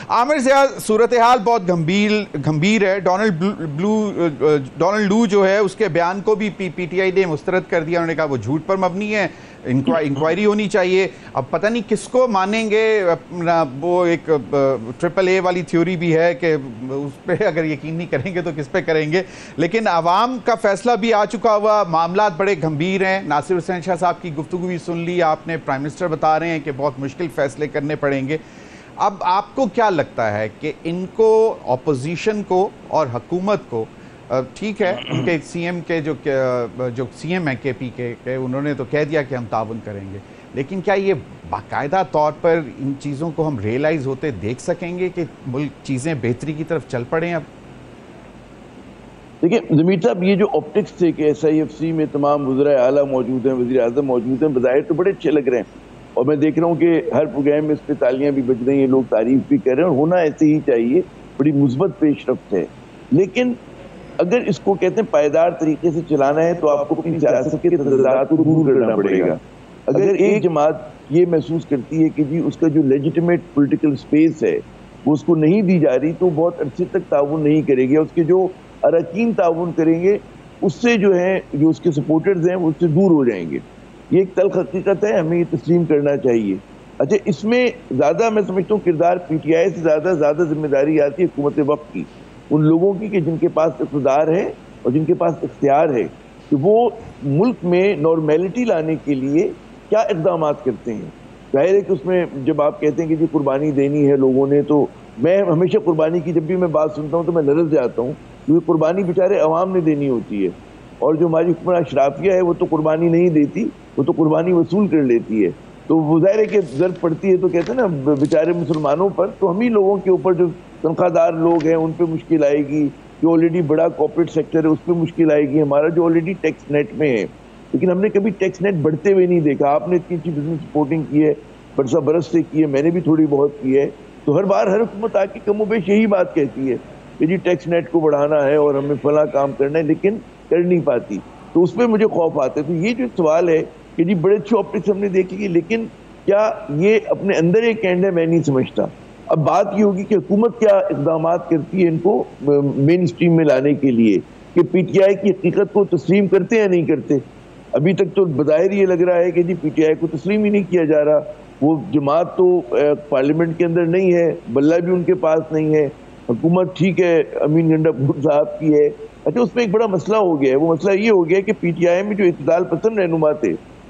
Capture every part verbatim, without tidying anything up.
عامر ضیاء، صورتحال بہت گھمبیر ہے. ڈونلڈ بلو ڈونلڈ لو جو ہے اس کے بیان کو بھی پی پی ٹی آئی نے مسترد کر دیا. انہوں نے کہا وہ جھوٹ پر مبنی ہے, انکوائری ہونی چاہیے. اب پتہ نہیں کس کو مانیں گے. وہ ایک ٹرپل اے والی تھیوری بھی ہے کہ اس پہ اگر یقین نہیں کریں گے تو کس پہ کریں گے. لیکن عوام کا فیصلہ بھی آ چکا ہوا, معاملات بڑے گھمبیر ہیں. ناصر حسین شاہ صاحب کی گفتگو بھی سن لی آپ نے, پرائم منسٹر بتا رہے ہیں کہ بہت مشکل فیصلے کرنے پڑیں گے. اب آپ کو کیا لگتا ہے کہ ان کو, اپوزیشن کو اور حکومت کو, ٹھیک ہے ان کے سی ایم کے جو جو سی ایم ہیں کے پی کے, انہوں نے تو کہہ دیا کہ ہم تعاون کریں گے, لیکن کیا یہ باقاعدہ طور پر ان چیزوں کو ہم ریئلائز ہوتے دیکھ سکیں گے کہ ملک چیزیں بہتری کی طرف چل پڑیں؟ اب دیکھیں ضمیر صاحب, یہ جو آپٹکس تھے کہ ایس آئی ایف سی میں تمام وزرائے اعلیٰ موجود ہیں, وزیر اعظم موجود ہیں, بظاہر تو بڑے اچھے لگ رہے ہیں, اور میں دیکھ رہا ہوں کہ ہر پروگرام میں اس پہ تالیاں بھی بج رہی ہیں, لوگ تعریف بھی کر رہے ہیں, اور ہونا ایسے ہی چاہیے, بڑی مثبت پیش رفت ہے. لیکن اگر اس کو کہتے ہیں پائیدار طریقے سے چلانا ہے تو آپ کو اپنی سیاست کے تضادات کو دور کرنا پڑے گا. اگر ایک جماعت یہ محسوس کرتی ہے کہ جی اس کا جو لیجیٹیمیٹ پولیٹیکل سپیس ہے وہ اس کو نہیں دی جا رہی, تو بہت عرصے تک تعاون نہیں کرے گی. اس کے جو اراکین تعاون کریں گے اس سے جو ہے, جو اس کے سپورٹرز ہیں وہ اس سے دور ہو جائیں گے. یہ ایک تلخ حقیقت ہے, ہمیں یہ تسلیم کرنا چاہیے. اچھا, اس میں زیادہ میں سمجھتا ہوں کردار پی ٹی آئی سے زیادہ زیادہ ذمہ داری آتی ہے حکومت وقت کی, ان لوگوں کی کہ جن کے پاس اقتدار ہے اور جن کے پاس اختیار ہے, کہ وہ ملک میں نارمیلٹی لانے کے لیے کیا اقدامات کرتے ہیں. ظاہر ہے کہ اس میں جب آپ کہتے ہیں کہ جی قربانی دینی ہے لوگوں نے, تو میں ہمیشہ قربانی کی جب بھی میں بات سنتا ہوں تو میں لرز جاتا ہوں, کیونکہ قربانی بیچارے عوام نے دینی ہوتی ہے, اور جو ہماری حکمراں اشرافیہ ہے وہ تو قربانی نہیں دیتی, وہ تو قربانی وصول کر لیتی ہے. تو وہ ظاہر ہے کہ ضرورت پڑتی ہے تو کہتے ہیں نا بیچارے مسلمانوں پر, تو ہم ہی لوگوں کے اوپر جو تنخواہ دار لوگ ہیں ان پہ مشکل آئے گی, جو آلریڈی بڑا کارپوریٹ سیکٹر ہے اس پہ مشکل آئے گی, ہمارا جو آلریڈی ٹیکس نیٹ میں ہے. لیکن ہم نے کبھی ٹیکس نیٹ بڑھتے ہوئے نہیں دیکھا. آپ نے اتنی اچھی بزنس سپورٹنگ کی ہے, برسہ برس سے کی ہے, میں نے بھی تھوڑی بہت کی ہے. تو ہر بار ہر حکومت آ کے کم و بیش یہی بات کہتی ہے کہ جی ٹیکس نیٹ کو بڑھانا ہے اور ہمیں فلاں کام کرنا ہے, لیکن کر نہیں پاتی. تو اس پہ مجھے خوف آتا ہے. تو یہ جو سوال ہے کہ جی بڑے اچھے آپٹکس ہم نے دیکھ لی, لیکن کیا یہ اپنے اندر ایک اینڈ ہے, میں نہیں سمجھتا. اب بات یہ ہوگی کہ حکومت کیا اقدامات کرتی ہے ان کو مین اسٹریم میں لانے کے لیے, کہ پی ٹی آئی کی حقیقت کو تسلیم کرتے یا نہیں کرتے. ابھی تک تو بظاہر یہ لگ رہا ہے کہ جی پی ٹی آئی کو تسلیم ہی نہیں کیا جا رہا. وہ جماعت تو پارلیمنٹ کے اندر نہیں ہے, بلہ بھی ان کے پاس نہیں ہے. حکومت ٹھیک ہے امین گنڈا صاحب کی ہے. اچھا, اس میں ایک بڑا مسئلہ ہو گیا ہے. وہ مسئلہ یہ ہو گیا کہ پی ٹی آئی میں جو اعتدال پسند رہنما تھے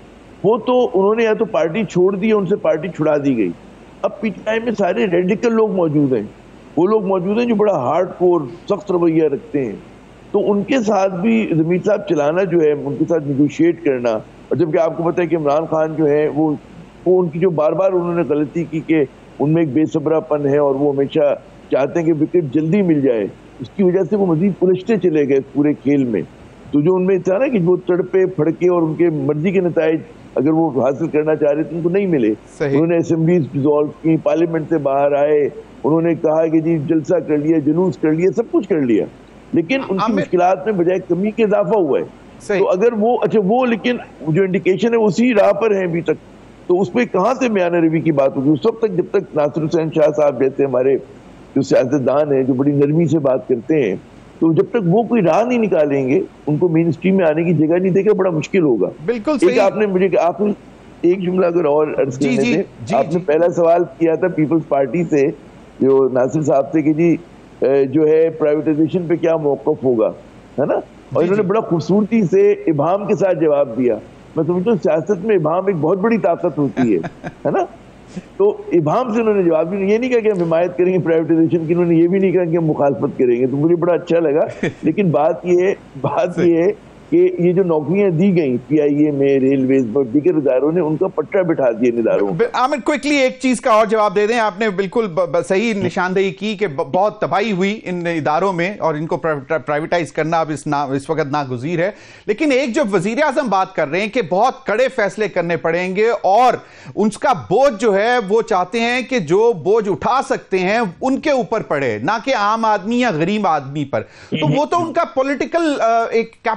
وہ تو انہوں نے یا تو پارٹی چھوڑ دی, ان سے پارٹی چھڑا دی گئی. اب پی ٹی آئی میں سارے ریڈیکل لوگ موجود ہیں, وہ لوگ موجود ہیں جو بڑا ہارڈ کور سخت رویہ رکھتے ہیں. تو ان کے ساتھ بھی ضمیر صاحب چلانا جو ہے, ان کے ساتھ نیگوشیٹ کرنا, اور جبکہ آپ کو پتہ ہے کہ عمران خان جو ہے وہ وہ ان کی جو بار بار انہوں نے غلطی کی کہ ان میں ایک بے صبرا پن ہے اور وہ ہمیشہ چاہتے ہیں کہ وکٹ جلدی مل جائے, اس کی وجہ سے وہ مزید الجھتے چلے گئے پورے کھیل میں. تو جو ان میں تھا نا کہ وہ تڑپے پھڑکے اور ان کے مرضی کے نتائج اگر وہ حاصل کرنا چاہ رہے تھے ان کو نہیں ملے. انہوں نے اسمبلیز ڈیزالو کی, پارلیمنٹ سے باہر آئے, انہوں نے کہا کہ جی جلسہ کر لیا, جلوس کر لیا, سب کچھ کر لیا, لیکن ان کی مشکلات میں بجائے کمی کے اضافہ ہوا ہے. تو اگر وہ اچھا وہ لیکن جو انڈیکیشن ہے اسی راہ پر ہیں ابھی تک, تو اس پہ کہاں سے میانہ روی کی بات ہوگی اس وقت تک جب تک ناصر حسین شاہ صاحب جیسے ہمارے جو سیاستدان ہیں جو بڑی نرمی سے بات کرتے ہیں, تو جب تک وہ کوئی راہ نہیں نکالیں گے, ان کو مین اسٹریم میں آنے کی جگہ نہیں دے گا, بڑا مشکل ہوگا. بالکل ایک آپ نے مجھے آپ نے ایک جملہ اگر اور عرض کرنے تھے, آپ نے پہلا سوال کیا تھا پیپلز پارٹی سے جو ناصر صاحب سے کہ جی جو ہے پرائیویٹائزیشن پہ کیا موقف ہوگا, ہے نا, اور انہوں نے بڑا خوبصورتی سے ابہام کے ساتھ جواب دیا. میں سمجھتا ہوں سیاست میں ابہام ایک بہت بڑی طاقت ہوتی ہے, ہے نا. تو ابہام سے انہوں نے جواب بھی یہ نہیں کہا کہ ہم حمایت کریں گے پرائیویٹائزیشن کی, انہوں نے یہ بھی نہیں کہا کہ ہم مخالفت کریں گے. تو مجھے بڑا اچھا لگا. لیکن بات یہ ہے بات یہ ہے کہ یہ جو نوکریاں دی گئیں پی آئی اے میں, ریلویز میں, دیگر اداروں نے ان کا پٹا بٹھا دیا ان اداروں. عامر کوئکلی ایک چیز کا اور جواب دے دیں. آپ نے بالکل صحیح نشاندہی کی کہ بہت تباہی ہوئی ان اداروں میں اور ان کو پرائیویٹائز کرنا اب اس اس وقت ناگزیر ہے. لیکن ایک جو وزیر اعظم بات کر رہے ہیں کہ بہت کڑے فیصلے کرنے پڑیں گے اور ان کا بوجھ جو ہے وہ چاہتے ہیں کہ جو بوجھ اٹھا سکتے ہیں ان کے اوپر پڑے, نہ کہ عام آدمی یا غریب آدمی پر. تو وہ تو ان کا پولیٹیکل ایک کیپٹل ہے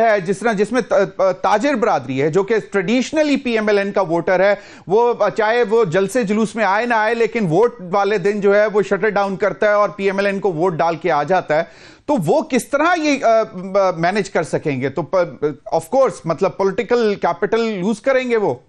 ہے جس طرح جس میں تاجر برادری ہے جو کہ traditionally P M L N کا ووٹر ہے, وہ چاہے وہ جلسے جلوس میں آئے نہ آئے لیکن ووٹ والے دن جو ہے وہ شٹر ڈاؤن کرتا ہے اور پی ایم ایل این کو ووٹ ڈال کے آ جاتا ہے, تو وہ کس طرح یہ مینج کر سکیں گے؟ تو آف کورس مطلب پولیٹیکل کیپٹل لوز کریں گے وہ.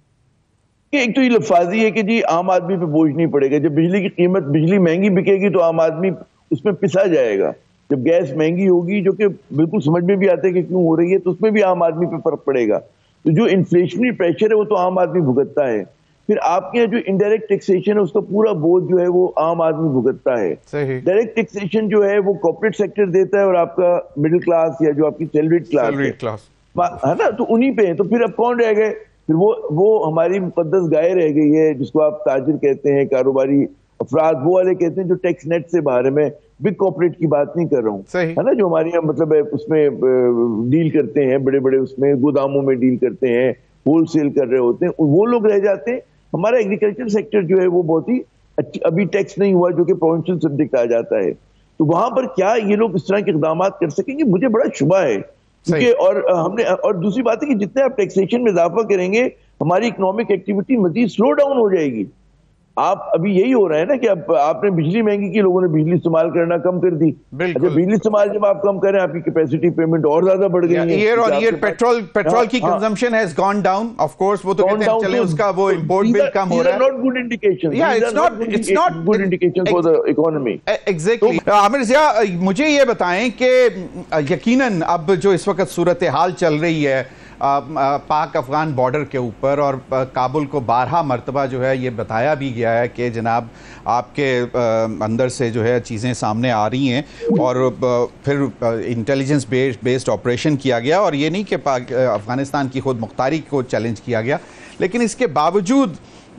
ایک تو یہ لفاظی ہے کہ جی عام آدمی پہ بوجھ نہیں پڑے گا. جب بجلی کی قیمت بجلی مہنگی بکے گی تو عام آدمی اس میں پسا جائے گا. جب گیس مہنگی ہوگی جو کہ بالکل سمجھ میں بھی آتا ہے کہ کیوں ہو رہی ہے, تو اس میں بھی عام آدمی پہ فرق پڑے گا. تو جو انفلیشنری پریشر ہے وہ تو عام آدمی بھگتتا ہے. پھر آپ کے جو انڈائریکٹ ٹیکسیشن ہے اس کا پورا بوجھ جو ہے وہ عام آدمی بھگتتا ہے. ڈائریکٹ ٹیکسیشن جو ہے وہ کارپوریٹ سیکٹر دیتا ہے اور آپ کا مڈل کلاس یا جو آپ کی سیلریڈ کلاس ہے نا, تو انہی پہ. تو پھر اب کون رہ گئے؟ پھر وہ وہ ہماری مقدس گائے رہ گئی ہے جس کو آپ تاجر کہتے ہیں, کاروباری افراد وہ والے کہتے ہیں جو ٹیکس نیٹ سے باہر ہے. میں بگ کارپوریٹ کی بات نہیں کر رہا ہوں, ہے نا, جو ہماری مطلب اس میں ڈیل کرتے ہیں, بڑے بڑے اس میں گوداموں میں ڈیل کرتے ہیں, ہول سیل کر رہے ہوتے ہیں, وہ لوگ رہ جاتے ہیں. ہمارا ایگریکلچر سیکٹر جو ہے وہ بہت ہی ابھی ٹیکس نہیں ہوا جو کہ پروونشل سبجیکٹ آ جاتا ہے. تو وہاں پر کیا یہ لوگ اس طرح کے اقدامات کر سکیں گے؟ مجھے بڑا شبہ ہے. اور ہم نے اور دوسری بات ہے کہ جتنے آپ ٹیکسیشن میں اضافہ کریں گے ہماری اکنامک ایکٹیویٹی مزید سلو ڈاؤن ہو جائے گی. آپ ابھی یہی ہو رہا ہے نا کہ اب آپ نے بجلی مہنگی کی, لوگوں نے بجلی استعمال کرنا کم کر دی. اچھا, بجلی استعمال جب آپ کم کریں آپ کی کیپیسٹی پیمنٹ اور زیادہ بڑھ گئی ہے. ایئر اور ایئر پیٹرول پیٹرول کی consumption has gone down. Of course وہ تو کہتے ہیں چلیں اس کا وہ امپورٹ بل کم ہو رہا ہے. Not good indication. یا it's not it's not good indication for the economy. Exactly. Aamir Zia, مجھے یہ بتائیں کہ یقیناً اب جو اس وقت صورتحال چل رہی ہے پاک افغان بارڈر کے اوپر, اور کابل کو بارہا مرتبہ جو ہے یہ بتایا بھی گیا ہے کہ جناب آپ کے اندر سے جو ہے چیزیں سامنے آ رہی ہیں, اور پھر انٹیلیجنس بیسڈ آپریشن کیا گیا, اور یہ نہیں کہ افغانستان کی خود مختاری کو چیلنج کیا گیا, لیکن اس کے باوجود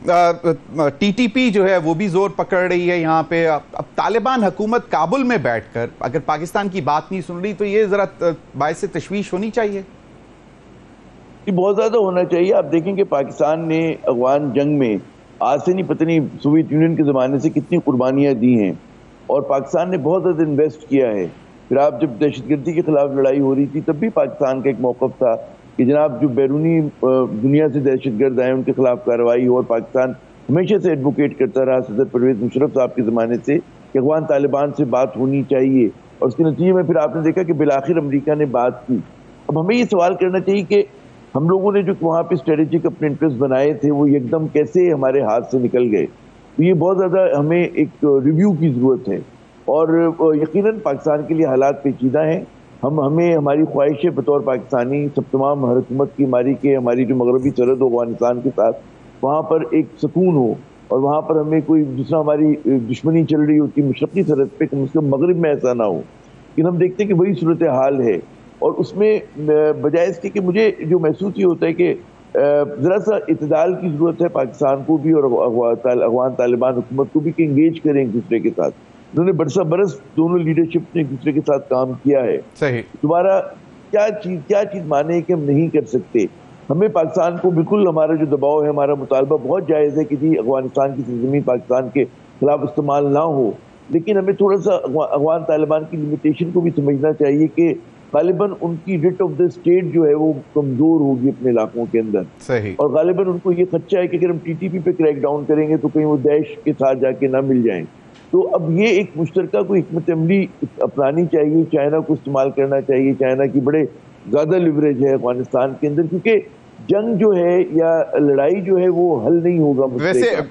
ٹی ٹی پی جو ہے وہ بھی زور پکڑ رہی ہے یہاں پہ. اب طالبان حکومت کابل میں بیٹھ کر اگر پاکستان کی بات نہیں سن رہی تو یہ ذرا باعث تشویش ہونی چاہیے. بہت زیادہ ہونا چاہیے. آپ دیکھیں کہ پاکستان نے افغان جنگ میں آج سے نہیں پتہ نہیں سوویت یونین کے زمانے سے کتنی قربانیاں دی ہیں, اور پاکستان نے بہت زیادہ انویسٹ کیا ہے. پھر آپ جب دہشت گردی کے خلاف لڑائی ہو رہی تھی تب بھی پاکستان کا ایک موقف تھا کہ جناب جو بیرونی دنیا سے دہشت گرد آئے ان کے خلاف کارروائی ہو, اور پاکستان ہمیشہ سے ایڈوکیٹ کرتا رہا صدر پرویز مشرف صاحب کے زمانے سے کہ افغان طالبان سے بات ہونی چاہیے, اور اس کے نتیجے میں پھر آپ نے دیکھا کہ بالآخر امریکہ نے بات کی. اب ہمیں یہ سوال کرنا چاہیے کہ ہم لوگوں نے جو وہاں پہ اسٹریٹجک اپنے انٹرسٹ بنائے تھے وہ ایک دم کیسے ہمارے ہاتھ سے نکل گئے. تو یہ بہت زیادہ ہمیں ایک ریویو کی ضرورت ہے, اور یقیناً پاکستان کے لیے حالات پیچیدہ ہیں. ہم ہمیں ہماری خواہش ہے بطور پاکستانی سب تمام حکومت کی ہماری کہ ہماری جو مغربی سرحد ہو افغانستان کے ساتھ وہاں پر ایک سکون ہو, اور وہاں پر ہمیں کوئی جس طرح ہماری دشمنی چل رہی ہوتی مشرقی سرحد پہ کم از کم مغرب میں ایسا نہ ہو. لیکن ہم دیکھتے ہیں کہ وہی صورتحال ہے, اور اس میں بجائے اس کے کہ مجھے جو محسوس یہ ہوتا ہے کہ ذرا سا اعتدال کی ضرورت ہے پاکستان کو بھی اور افغان طالبان حکومت کو بھی کہ انگیج کریں ایک دوسرے کے ساتھ. انہوں نے برسہ برس دونوں لیڈرشپ نے ایک دوسرے کے ساتھ کام کیا ہے. صحیح. دوبارہ کیا چیز کیا چیز مانے کہ ہم نہیں کر سکتے. ہمیں پاکستان کو بالکل ہمارا جو دباؤ ہے, ہمارا مطالبہ بہت جائز ہے کہ جی افغانستان کی سرزمین پاکستان کے خلاف استعمال نہ ہو, لیکن ہمیں تھوڑا سا افغان طالبان کی لمیٹیشن کو بھی سمجھنا چاہیے کہ غالباً ان کی ریٹ آف دا اسٹیٹ جو ہے وہ کمزور ہوگی اپنے علاقوں کے اندر. صحیح. اور غالباً ان کو یہ خدشہ ہے کہ اگر ہم ٹی ٹی پی پہ کریک ڈاؤن کریں گے تو کہیں وہ داعش کے ساتھ جا کے نہ مل جائیں. تو اب یہ ایک مشترکہ کوئی حکمت عملی اپنانی چاہیے, چائنا کو استعمال کرنا چاہیے. چائنا کی بڑے زیادہ لیوریج ہے افغانستان کے اندر, کیونکہ جنگ جو ہے یا لڑائی جو ہے وہ حل نہیں ہوگا.